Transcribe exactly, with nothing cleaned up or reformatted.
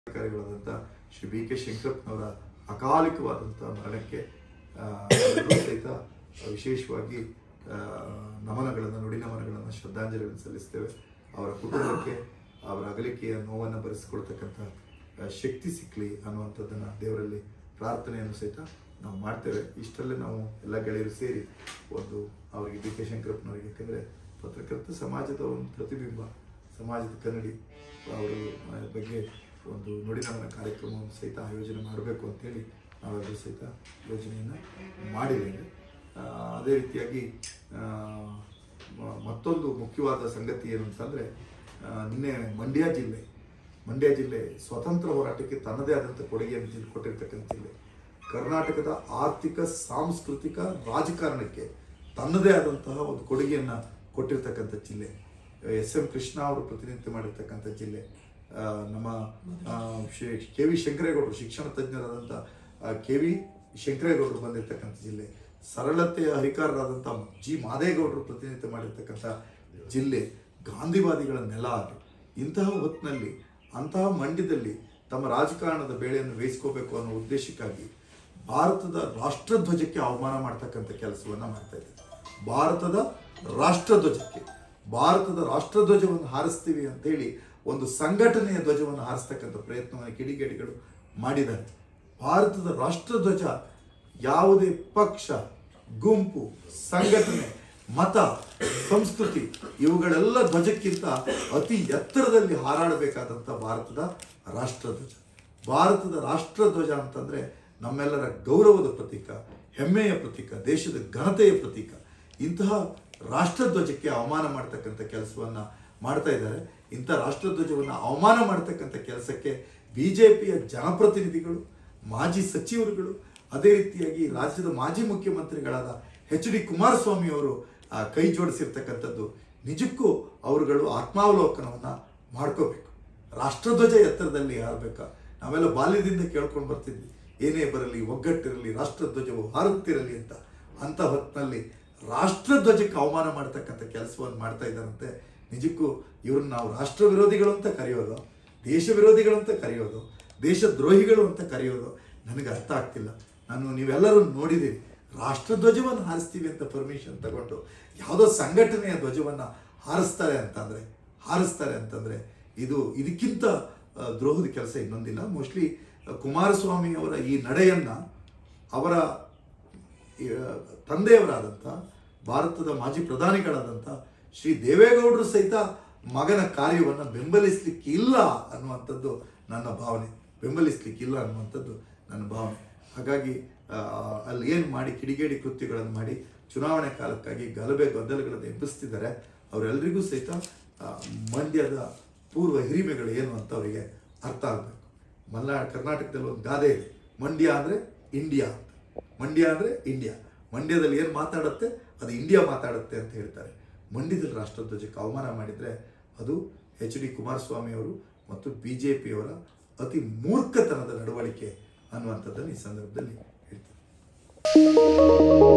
ಕಾರ್ಯಗಳಾದಂಥ Shri B K ಶಂಕರಪ್ಪನವರ ಅಕಾಲಿಕವಾದಂಥ ಮರಣಕ್ಕೆ ಸಹಿತ ವಿಶೇಷವಾಗಿ ನಮನಗಳನ್ನು ನುಡಿ ನಮನಗಳನ್ನು ಶ್ರದ್ಧಾಂಜಲಿಗಳನ್ನು ಸಲ್ಲಿಸ್ತೇವೆ. ಅವರ ಕುಟುಂಬಕ್ಕೆ ಅವರ ಅಗಲಿಕೆಯ ನೋವನ್ನು ಭರಿಸಿಕೊಳ್ತಕ್ಕಂಥ ಶಕ್ತಿ ಸಿಕ್ಕಲಿ ಅನ್ನುವಂಥದ್ದನ್ನು ದೇವರಲ್ಲಿ ಪ್ರಾರ್ಥನೆಯನ್ನು ಸಹಿತ ನಾವು ಮಾಡ್ತೇವೆ. ಇಷ್ಟಲ್ಲೇ ನಾವು ಎಲ್ಲ ಗೆಳೆಯರು ಸೇರಿ ಒಂದು ಅವರಿಗೆ ಬಿ ಕೆ ಶಂಕರಪ್ಪನವರಿಗೆ, ಯಾಕಂದರೆ ಪತ್ರಕರ್ತ ಸಮಾಜದ ಒಂದು ಪ್ರತಿಬಿಂಬ, ಸಮಾಜದ ಕನ್ನಡಿ, ಅವರ ಬಗ್ಗೆ ಒಂದು ನುಡಿನಮನ ಕಾರ್ಯಕ್ರಮವನ್ನು ಸಹಿತ ಆಯೋಜನೆ ಮಾಡಬೇಕು ಅಂತೇಳಿ ನಾವೆಲ್ಲರೂ ಸಹಿತ ಯೋಜನೆಯನ್ನು ಮಾಡಿದ್ದೇವೆ. ಅದೇ ರೀತಿಯಾಗಿ ಮತ್ತೊಂದು ಮುಖ್ಯವಾದ ಸಂಗತಿ ಏನು ಅಂತಂದರೆ, ನಿನ್ನೆ ಮಂಡ್ಯ ಜಿಲ್ಲೆ ಮಂಡ್ಯ ಜಿಲ್ಲೆ ಸ್ವತಂತ್ರ ಹೋರಾಟಕ್ಕೆ ತನ್ನದೇ ಆದಂಥ ಕೊಡುಗೆಯನ್ನು ಕೊಟ್ಟಿರ್ತಕ್ಕಂಥ ಜಿಲ್ಲೆ, ಕರ್ನಾಟಕದ ಆರ್ಥಿಕ ಸಾಂಸ್ಕೃತಿಕ ರಾಜಕಾರಣಕ್ಕೆ ತನ್ನದೇ ಆದಂತಹ ಒಂದು ಕೊಡುಗೆಯನ್ನು ಕೊಟ್ಟಿರ್ತಕ್ಕಂಥ ಜಿಲ್ಲೆ. ಎಸ್ ಎಂ ಕೃಷ್ಣ ಅವರು ಪ್ರತಿನಿತ್ಯ ಮಾಡಿರ್ತಕ್ಕಂಥ ಜಿಲ್ಲೆ. ನಮ್ಮ ಕೆ ವಿ ಶಂಕರೇಗೌಡರು, ಶಿಕ್ಷಣ ತಜ್ಞರಾದಂಥ ಕೆ ವಿ ಶಂಕರೇಗೌಡರು ಬಂದಿರತಕ್ಕಂಥ ಜಿಲ್ಲೆ. ಸರಳತೆಯ ಹರಿಕಾರರಾದಂಥ ಜಿ ಮಾದೇಗೌಡರು ಪ್ರತಿನಿತ್ಯ ಮಾಡಿರ್ತಕ್ಕಂಥ ಜಿಲ್ಲೆ. ಗಾಂಧಿವಾದಿಗಳ ನೆಲ ಅದು. ಇಂತಹ ಹೊತ್ತಿನಲ್ಲಿ ಅಂತಹ ಮಂಡ್ಯದಲ್ಲಿ ತಮ್ಮ ರಾಜಕಾರಣದ ಬೇಳೆಯನ್ನು ಬೇಯಿಸ್ಕೋಬೇಕು ಅನ್ನೋ ಉದ್ದೇಶಕ್ಕಾಗಿ ಭಾರತದ ರಾಷ್ಟ್ರಧ್ವಜಕ್ಕೆ ಅವಮಾನ ಮಾಡ್ತಕ್ಕಂಥ ಕೆಲಸವನ್ನು ಮಾಡ್ತಾ ಇದ್ದಾರೆ. ಭಾರತದ ರಾಷ್ಟ್ರಧ್ವಜಕ್ಕೆ ಭಾರತದ ರಾಷ್ಟ್ರಧ್ವಜವನ್ನು ಹಾರಿಸ್ತೀವಿ ಅಂತೇಳಿ ಒಂದು ಸಂಘಟನೆಯ ಧ್ವಜವನ್ನು ಹಾರಿಸ್ತಕ್ಕಂಥ ಪ್ರಯತ್ನವನ್ನು ಕಿಡಿಗೇಡಿಗಳು ಮಾಡಿದ್ದಾರೆ. ಭಾರತದ ರಾಷ್ಟ್ರಧ್ವಜ ಯಾವುದೇ ಪಕ್ಷ, ಗುಂಪು, ಸಂಘಟನೆ, ಮತ, ಸಂಸ್ಕೃತಿ ಇವುಗಳೆಲ್ಲ ಧ್ವಜಕ್ಕಿಂತ ಅತಿ ಎತ್ತರದಲ್ಲಿ ಹಾರಾಡಬೇಕಾದಂಥ ಭಾರತದ ರಾಷ್ಟ್ರಧ್ವಜ. ಭಾರತದ ರಾಷ್ಟ್ರಧ್ವಜ ಅಂತಂದರೆ ನಮ್ಮೆಲ್ಲರ ಗೌರವದ ಪ್ರತೀಕ, ಹೆಮ್ಮೆಯ ಪ್ರತೀಕ, ದೇಶದ ಘನತೆಯ ಪ್ರತೀಕ. ಇಂತಹ ರಾಷ್ಟ್ರಧ್ವಜಕ್ಕೆ ಅವಮಾನ ಮಾಡ್ತಕ್ಕಂಥ ಕೆಲಸವನ್ನು ಮಾಡ್ತಾ ಇದ್ದಾರೆ. ಇಂಥ ರಾಷ್ಟ್ರಧ್ವಜವನ್ನು ಅವಮಾನ ಮಾಡ್ತಕ್ಕಂಥ ಕೆಲಸಕ್ಕೆ ಬಿ ಜೆ ಪಿಯ ಜನಪ್ರತಿನಿಧಿಗಳು, ಮಾಜಿ ಸಚಿವರುಗಳು, ಅದೇ ರೀತಿಯಾಗಿ ರಾಜ್ಯದ ಮಾಜಿ ಮುಖ್ಯಮಂತ್ರಿಗಳಾದ ಎಚ್ ಡಿ ಕುಮಾರಸ್ವಾಮಿ ಅವರು ಕೈ ಜೋಡಿಸಿರ್ತಕ್ಕಂಥದ್ದು ನಿಜಕ್ಕೂ ಅವರುಗಳು ಆತ್ಮಾವಲೋಕನವನ್ನು ಮಾಡ್ಕೋಬೇಕು. ರಾಷ್ಟ್ರಧ್ವಜ ಎತ್ತರದಲ್ಲಿ ಹಾರಬೇಕಾ? ನಾವೆಲ್ಲ ಬಾಲ್ಯದಿಂದ ಕೇಳ್ಕೊಂಡು ಬರ್ತಿದ್ವಿ, ಏನೇ ಬರಲಿ ಒಗ್ಗಟ್ಟಿರಲಿ, ರಾಷ್ಟ್ರಧ್ವಜವು ಹಾರುತ್ತಿರಲಿ ಅಂತ. ಅಂಥ ಹೊತ್ತಿನಲ್ಲಿ ರಾಷ್ಟ್ರಧ್ವಜಕ್ಕೆ ಅವಮಾನ ಮಾಡ್ತಕ್ಕಂಥ ಕೆಲಸವನ್ನು ಮಾಡ್ತಾ ಇದ್ದಾರಂತೆ. ನಿಜಕ್ಕೂ ಇವ್ರನ್ನ ನಾವು ರಾಷ್ಟ್ರ ವಿರೋಧಿಗಳು ಅಂತ ಕರೆಯೋದು, ದೇಶ ವಿರೋಧಿಗಳು ಅಂತ ಕರೆಯೋದು, ದೇಶದ್ರೋಹಿಗಳು ಅಂತ ಕರೆಯೋದು ನನಗೆ ಅರ್ಥ ಆಗ್ತಿಲ್ಲ. ನಾನು ನೀವೆಲ್ಲರೂ ನೋಡಿದ್ದೀರಿ, ರಾಷ್ಟ್ರಧ್ವಜವನ್ನು ಹಾರಿಸ್ತೀವಿ ಅಂತ ಪರ್ಮಿಷನ್ ತಗೊಂಡು ಯಾವುದೋ ಸಂಘಟನೆಯ ಧ್ವಜವನ್ನು ಹಾರಿಸ್ತಾರೆ ಅಂತಂದರೆ ಹಾರಿಸ್ತಾರೆ ಅಂತಂದರೆ ಇದು ಇದಕ್ಕಿಂತ ದ್ರೋಹದ ಕೆಲಸ ಇನ್ನೊಂದಿಲ್ಲ. ಮೋಸ್ಟ್ಲಿ ಕುಮಾರಸ್ವಾಮಿ ಅವರ ಈ ನಡೆಯನ್ನು ಅವರ ತಂದೆಯವರಾದಂಥ ಭಾರತದ ಮಾಜಿ ಪ್ರಧಾನಿಗಳಾದಂಥ ಶ್ರೀ ದೇವೇಗೌಡರು ಸಹಿತ ಮಗನ ಕಾರ್ಯವನ್ನು ಬೆಂಬಲಿಸಲಿಕ್ಕೆ ಇಲ್ಲ ಅನ್ನುವಂಥದ್ದು ನನ್ನ ಭಾವನೆ. ಬೆಂಬಲಿಸಲಿಕ್ಕಿಲ್ಲ ಅನ್ನುವಂಥದ್ದು ನನ್ನ ಭಾವನೆ. ಹಾಗಾಗಿ ಅಲ್ಲಿ ಏನು ಮಾಡಿ ಕಿಡಿಗೇಡಿ ಕೃತ್ಯಗಳನ್ನು ಮಾಡಿ ಚುನಾವಣೆ ಕಾಲಕ್ಕಾಗಿ ಗಲಭೆ ಗದ್ದಲಗಳನ್ನು ಎಬ್ಬಿಸ್ತಿದ್ದಾರೆ. ಅವರೆಲ್ಲರಿಗೂ ಸಹಿತ ಮಂಡ್ಯದ ಪೂರ್ವ ಹಿರಿಮೆಗಳು ಏನು ಅಂತ ಅವರಿಗೆ ಅರ್ಥ ಆಗಬೇಕು. ಮಲೆನಾಡು ಕರ್ನಾಟಕದಲ್ಲಿ ಒಂದು ಗಾದೆ ಇದೆ, ಮಂಡ್ಯ ಅಂದರೆ ಇಂಡಿಯಾ ಅಂತ. ಮಂಡ್ಯ ಅಂದರೆ ಇಂಡಿಯಾ, ಮಂಡ್ಯದಲ್ಲಿ ಏನು ಮಾತಾಡುತ್ತೆ ಅದು ಇಂಡಿಯಾ ಮಾತಾಡುತ್ತೆ ಅಂತ ಹೇಳ್ತಾರೆ. ಮಂಡ್ಯದಲ್ಲಿ ರಾಷ್ಟ್ರಧ್ವಜಕ್ಕೆ ಅವಮಾನ ಮಾಡಿದರೆ ಅದು ಎಚ್ ಡಿ ಕುಮಾರಸ್ವಾಮಿ ಅವರು ಮತ್ತು ಬಿ ಜೆ ಪಿಯವರ ಅತಿ ಮೂರ್ಖತನದ ನಡವಳಿಕೆ ಅನ್ನುವಂಥದ್ದನ್ನು ಈ ಸಂದರ್ಭದಲ್ಲಿ ಹೇಳ್ತೀನಿ.